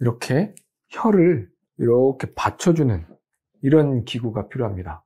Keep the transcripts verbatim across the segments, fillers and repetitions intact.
이렇게 혀를 이렇게 받쳐주는 이런 기구가 필요합니다.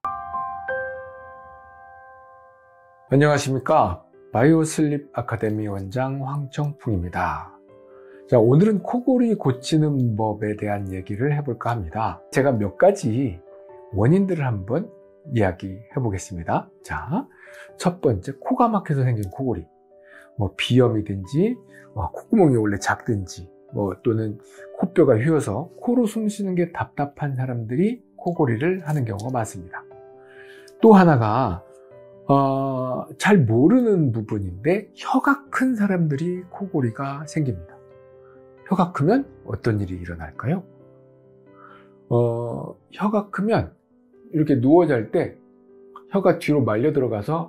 안녕하십니까, 바이오슬립 아카데미 원장 황청풍입니다. 자, 오늘은 코골이 고치는 법에 대한 얘기를 해볼까 합니다. 제가 몇 가지 원인들을 한번 이야기해 보겠습니다. 자, 첫 번째, 코가 막혀서 생긴 코골이. 뭐 비염이든지, 뭐 콧구멍이 원래 작든지, 뭐 또는 코뼈가 휘어서 코로 숨 쉬는 게 답답한 사람들이 코골이를 하는 경우가 많습니다. 또 하나가 어, 잘 모르는 부분인데 혀가 큰 사람들이 코골이가 생깁니다. 혀가 크면 어떤 일이 일어날까요? 어, 혀가 크면 이렇게 누워 잘 때 혀가 뒤로 말려 들어가서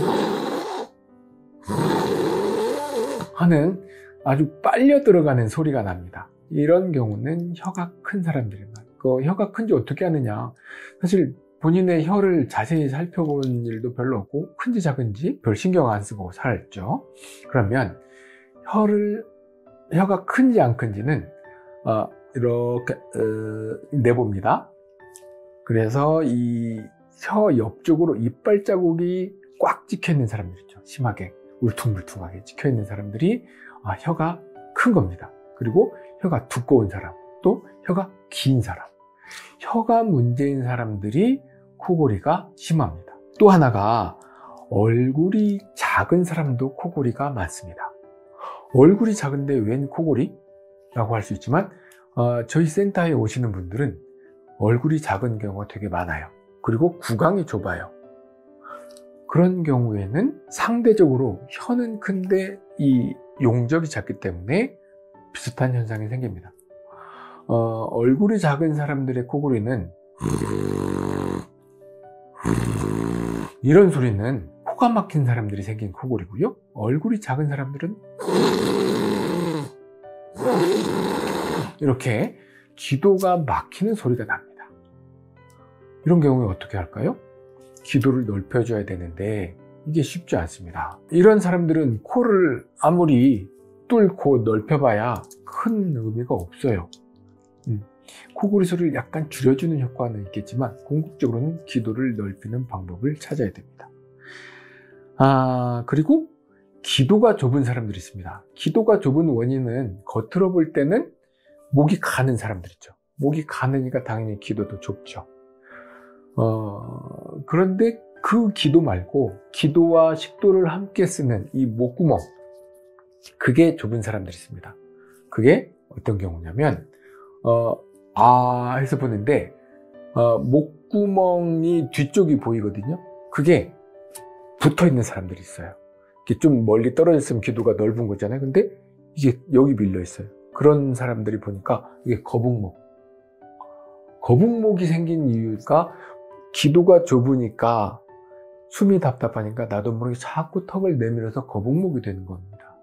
하는 아주 빨려 들어가는 소리가 납니다. 이런 경우는 혀가 큰 사람들입니다. 그 혀가 큰지 어떻게 아느냐? 사실 본인의 혀를 자세히 살펴본 일도 별로 없고 큰지 작은지 별 신경 안 쓰고 살죠. 그러면 혀를 혀가 큰지 안 큰지는 어, 이렇게 어, 내봅니다. 그래서 이 혀 옆쪽으로 이빨 자국이 꽉 찍혀 있는 사람들 있죠. 심하게 울퉁불퉁하게 찍혀 있는 사람들이 아, 혀가 큰 겁니다. 그리고 혀가 두꺼운 사람, 또 혀가 긴 사람, 혀가 문제인 사람들이 코골이가 심합니다. 또 하나가 얼굴이 작은 사람도 코골이가 많습니다. 얼굴이 작은데 웬 코골이? 라고 할 수 있지만 어, 저희 센터에 오시는 분들은 얼굴이 작은 경우가 되게 많아요. 그리고 구강이 좁아요. 그런 경우에는 상대적으로 혀는 큰데 이 용적이 작기 때문에 비슷한 현상이 생깁니다. 어, 얼굴이 작은 사람들의 코골이는 이런 소리는 코가 막힌 사람들이 생긴 코골이고요. 얼굴이 작은 사람들은 이렇게 기도가 막히는 소리가 납니다. 이런 경우에 어떻게 할까요? 기도를 넓혀줘야 되는데 이게 쉽지 않습니다. 이런 사람들은 코를 아무리 뚫고 넓혀봐야 큰 의미가 없어요. 음, 코골이 소리를 약간 줄여주는 효과는 있겠지만 궁극적으로는 기도를 넓히는 방법을 찾아야 됩니다. 아, 그리고 기도가 좁은 사람들이 있습니다. 기도가 좁은 원인은 겉으로 볼 때는 목이 가는 사람들 있죠. 목이 가느니까 당연히 기도도 좁죠. 어, 그런데 그 기도 말고 기도와 식도를 함께 쓰는 이 목구멍, 그게 좁은 사람들이 있습니다. 그게 어떤 경우냐면 어, 아 해서 보는데 어, 목구멍이 뒤쪽이 보이거든요. 그게 붙어있는 사람들이 있어요. 이렇게 좀 멀리 떨어져 있으면 기도가 넓은 거잖아요. 근데 이게 여기 밀려 있어요. 그런 사람들이 보니까 이게 거북목, 거북목이 생긴 이유가 기도가 좁으니까 숨이 답답하니까 나도 모르게 자꾸 턱을 내밀어서 거북목이 되는 겁니다.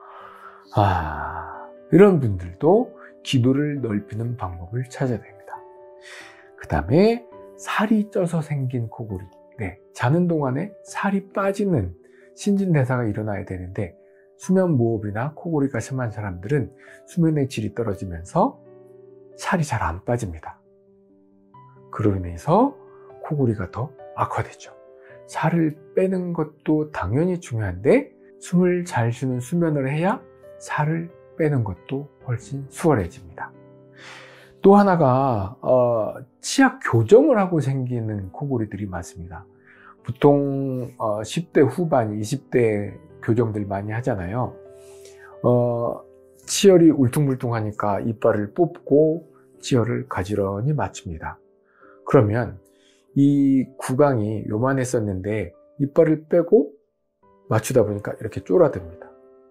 아, 이런 분들도 기도를 넓히는 방법을 찾아야 됩니다. 그 다음에 살이 쪄서 생긴 코골이. 네, 자는 동안에 살이 빠지는 신진대사가 일어나야 되는데 수면무호흡이나 코골이가 심한 사람들은 수면의 질이 떨어지면서 살이 잘 안 빠집니다. 그로 인해서 코골이가 더 악화되죠. 살을 빼는 것도 당연히 중요한데 숨을 잘 쉬는 수면을 해야 살을 빼는 것도 훨씬 수월해집니다. 또 하나가 어, 치아 교정을 하고 생기는 코골이들이 많습니다. 보통 어, 십 대 후반, 이십 대 교정들 많이 하잖아요. 어, 치열이 울퉁불퉁하니까 이빨을 뽑고 치열을 가지런히 맞춥니다. 그러면 이 구강이 요만했었는데 이빨을 빼고 맞추다 보니까 이렇게 쫄아듭니다.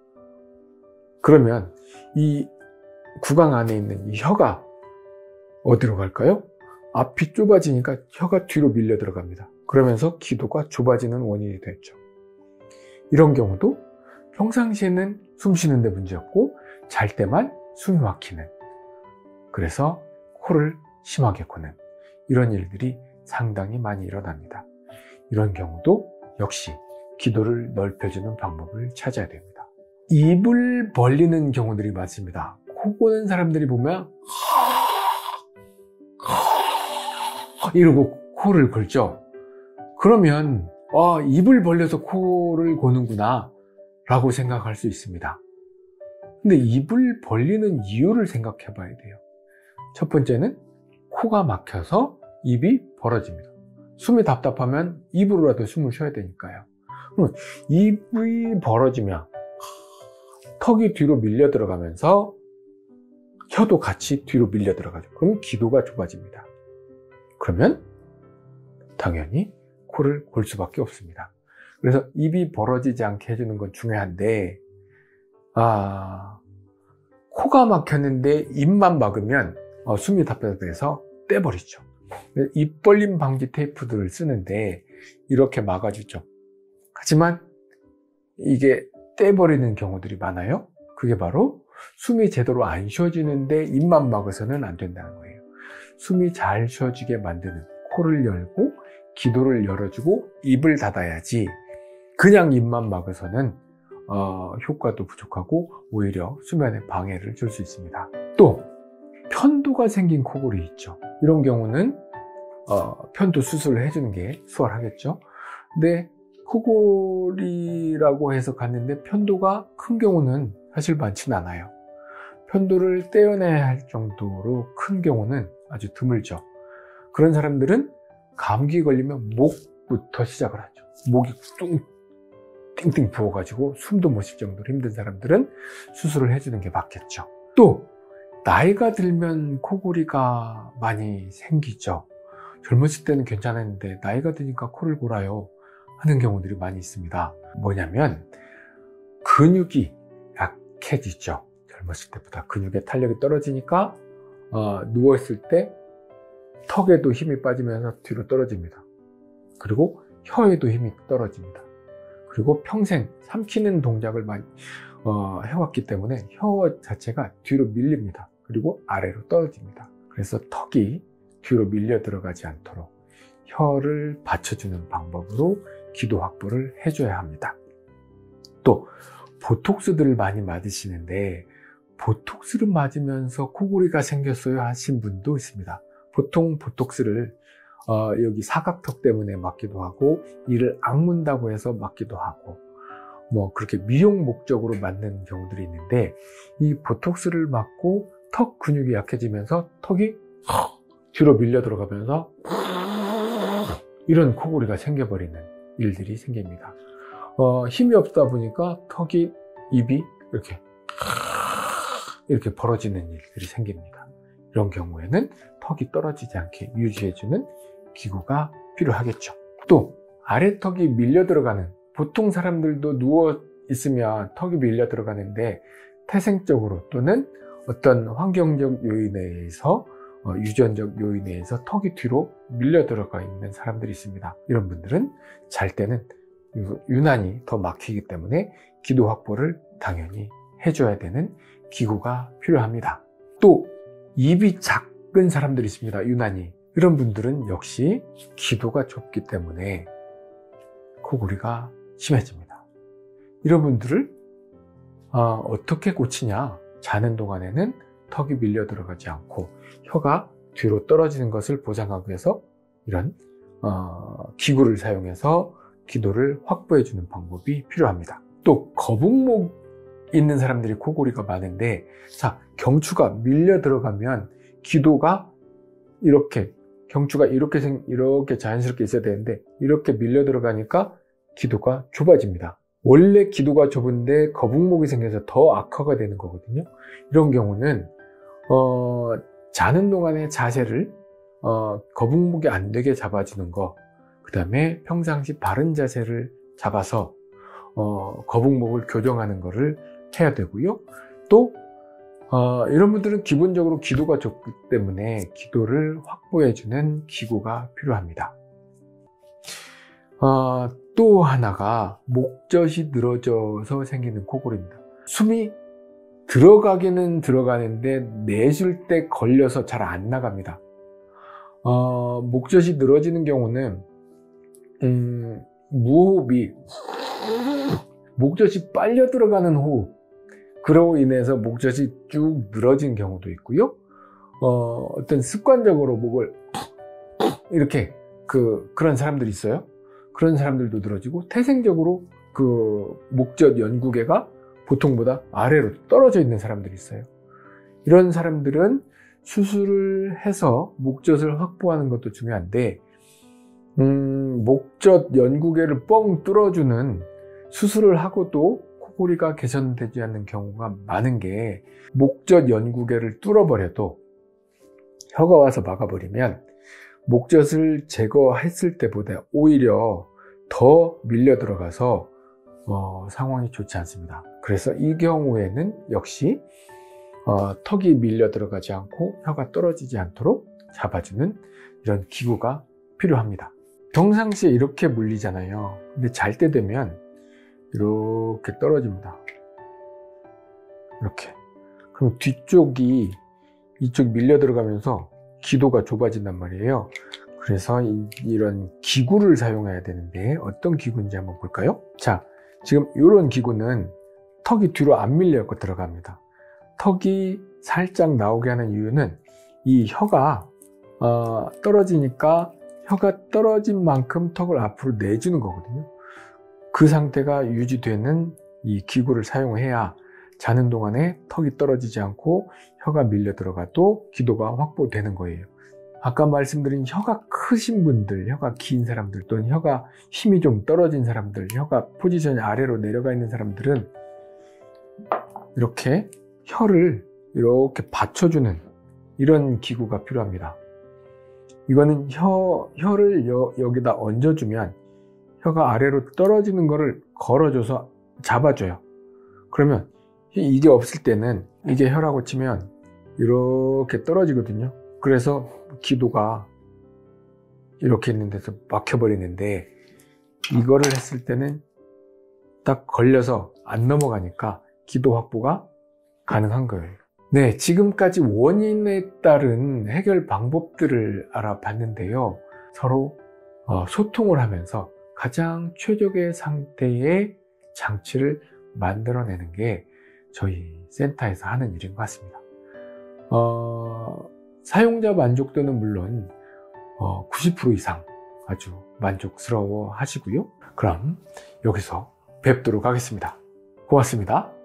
그러면 이 구강 안에 있는 이 혀가 어디로 갈까요? 앞이 좁아지니까 혀가 뒤로 밀려 들어갑니다. 그러면서 기도가 좁아지는 원인이 됐죠. 이런 경우도 평상시에는 숨 쉬는 데 문제였고 잘 때만 숨이 막히는, 그래서 코를 심하게 고는 이런 일들이 상당히 많이 일어납니다. 이런 경우도 역시 기도를 넓혀주는 방법을 찾아야 됩니다. 입을 벌리는 경우들이 많습니다. 코 고는 사람들이 보면 이러고 코를 골죠. 그러면 아, 입을 벌려서 코를 고는구나 라고 생각할 수 있습니다. 근데 입을 벌리는 이유를 생각해 봐야 돼요. 첫 번째는 코가 막혀서 입이 벌어집니다. 숨이 답답하면 입으로라도 숨을 쉬어야 되니까요. 그럼 입이 벌어지면 턱이 뒤로 밀려 들어가면서 혀도 같이 뒤로 밀려 들어가죠. 그럼 기도가 좁아집니다. 그러면 당연히 코를 골 수밖에 없습니다. 그래서 입이 벌어지지 않게 해주는 건 중요한데, 아, 코가 막혔는데 입만 막으면 어, 숨이 답답해서 떼버리죠. 입 벌림 방지 테이프들을 쓰는데 이렇게 막아주죠. 하지만 이게 떼버리는 경우들이 많아요. 그게 바로 숨이 제대로 안 쉬어지는데 입만 막아서는 안 된다는 거예요. 숨이 잘 쉬어지게 만드는 코를 열고 기도를 열어주고 입을 닫아야지, 그냥 입만 막아서는 어, 효과도 부족하고 오히려 수면에 방해를 줄 수 있습니다. 또 편도가 생긴 코골이 있죠. 이런 경우는 어, 편도 수술을 해주는 게 수월하겠죠. 근데 코골이라고 해서 갔는데 편도가 큰 경우는 사실 많지는 않아요. 편도를 떼어내야 할 정도로 큰 경우는 아주 드물죠. 그런 사람들은 감기 걸리면 목부터 시작을 하죠. 목이 뚱, 띵띵 부어가지고 숨도 못 쉴 정도로 힘든 사람들은 수술을 해주는 게 맞겠죠. 또 나이가 들면 코골이가 많이 생기죠. 젊었을 때는 괜찮았는데 나이가 드니까 코를 골아요 하는 경우들이 많이 있습니다. 뭐냐면 근육이 약해지죠. 젊었을 때보다 근육의 탄력이 떨어지니까 어, 누워있을 때 턱에도 힘이 빠지면서 뒤로 떨어집니다. 그리고 혀에도 힘이 떨어집니다. 그리고 평생 삼키는 동작을 많이 어, 해왔기 때문에 혀 자체가 뒤로 밀립니다. 그리고 아래로 떨어집니다. 그래서 턱이 뒤로 밀려 들어가지 않도록 혀를 받쳐주는 방법으로 기도 확보를 해줘야 합니다. 또 보톡스들을 많이 맞으시는데 보톡스를 맞으면서 코골이가 생겼어요 하신 분도 있습니다. 보통 보톡스를 어, 여기 사각턱 때문에 맞기도 하고 이를 악문다고 해서 맞기도 하고 뭐 그렇게 미용 목적으로 맞는 경우들이 있는데, 이 보톡스를 맞고 턱 근육이 약해지면서 턱이 뒤로 밀려 들어가면서 이런 코골이가 생겨버리는 일들이 생깁니다. 어, 힘이 없다 보니까 턱이, 입이 이렇게 이렇게 벌어지는 일들이 생깁니다. 이런 경우에는 턱이 떨어지지 않게 유지해주는 기구가 필요하겠죠. 또 아래턱이 밀려 들어가는, 보통 사람들도 누워 있으면 턱이 밀려 들어가는데 태생적으로 또는 어떤 환경적 요인에 의해서 어, 유전적 요인에 의해서 턱이 뒤로 밀려 들어가 있는 사람들이 있습니다. 이런 분들은 잘 때는 유난히 더 막히기 때문에 기도 확보를 당연히 해줘야 되는 기구가 필요합니다. 또 입이 작은 사람들이 있습니다. 유난히. 이런 분들은 역시 기도가 좁기 때문에 코골이가 심해집니다. 이런 분들을 어, 어떻게 고치냐? 자는 동안에는 턱이 밀려 들어가지 않고 혀가 뒤로 떨어지는 것을 보장하기 위해서 이런 어, 기구를 사용해서 기도를 확보해 주는 방법이 필요합니다. 또 거북목 있는 사람들이 코골이가 많은데, 자, 경추가 밀려 들어가면 기도가 이렇게, 경추가 이렇게 생, 이렇게 자연스럽게 있어야 되는데 이렇게 밀려 들어가니까 기도가 좁아집니다. 원래 기도가 좁은데 거북목이 생겨서 더 악화가 되는 거거든요. 이런 경우는 어, 자는 동안의 자세를 어, 거북목이 안 되게 잡아주는 거, 그 다음에 평상시 바른 자세를 잡아서 어, 거북목을 교정하는 거를 해야 되고요. 또 어, 이런 분들은 기본적으로 기도가 좁기 때문에 기도를 확보해주는 기구가 필요합니다. 어, 또 하나가 목젖이 늘어져서 생기는 코골이입니다. 숨이 들어가기는 들어가는데 내쉴 때 걸려서 잘 안 나갑니다. 어, 목젖이 늘어지는 경우는 음, 무호흡이, 목젖이 빨려 들어가는 호흡, 그로 인해서 목젖이 쭉 늘어진 경우도 있고요. 어, 어떤 습관적으로 목을 이렇게 그, 그런 사람들이 있어요. 그런 사람들도 늘어지고, 태생적으로 그 목젖 연구개가 보통보다 아래로 떨어져 있는 사람들이 있어요. 이런 사람들은 수술을 해서 목젖을 확보하는 것도 중요한데, 음, 목젖 연구개를 뻥 뚫어주는 수술을 하고도 코골이가 개선되지 않는 경우가 많은 게, 목젖 연구개를 뚫어버려도 혀가 와서 막아버리면 목젖을 제거했을 때보다 오히려 더 밀려 들어가서 어, 상황이 좋지 않습니다. 그래서 이 경우에는 역시 어, 턱이 밀려 들어가지 않고 혀가 떨어지지 않도록 잡아주는 이런 기구가 필요합니다. 평상시에 이렇게 물리잖아요. 근데 잘 때 되면 이렇게 떨어집니다. 이렇게. 그럼 뒤쪽이 이쪽 밀려 들어가면서 기도가 좁아진단 말이에요. 그래서 이, 이런 기구를 사용해야 되는데, 어떤 기구인지 한번 볼까요? 자, 지금 이런 기구는 턱이 뒤로 안 밀려 들어갑니다. 턱이 살짝 나오게 하는 이유는 이 혀가 어, 떨어지니까 혀가 떨어진 만큼 턱을 앞으로 내주는 거거든요. 그 상태가 유지되는 이 기구를 사용해야 자는 동안에 턱이 떨어지지 않고 혀가 밀려 들어가도 기도가 확보되는 거예요. 아까 말씀드린 혀가 크신 분들, 혀가 긴 사람들, 또는 혀가 힘이 좀 떨어진 사람들, 혀가 포지션이 아래로 내려가 있는 사람들은 이렇게 혀를 이렇게 받쳐주는 이런 기구가 필요합니다. 이거는 혀, 혀를 여, 여기다 얹어주면 혀가 아래로 떨어지는 거를 걸어줘서 잡아줘요. 그러면 이게 없을 때는, 이게 혀라고 치면 이렇게 떨어지거든요. 그래서 기도가 이렇게 있는 데서 막혀버리는데, 이거를 했을 때는 딱 걸려서 안 넘어가니까 기도 확보가 가능한 거예요. 네, 지금까지 원인에 따른 해결 방법들을 알아봤는데요. 서로 소통을 하면서 가장 최적의 상태의 장치를 만들어내는 게 저희 센터에서 하는 일인 것 같습니다. 어, 사용자 만족도는 물론 어, 구십 퍼센트 이상 아주 만족스러워 하시고요. 그럼 여기서 뵙도록 하겠습니다. 고맙습니다.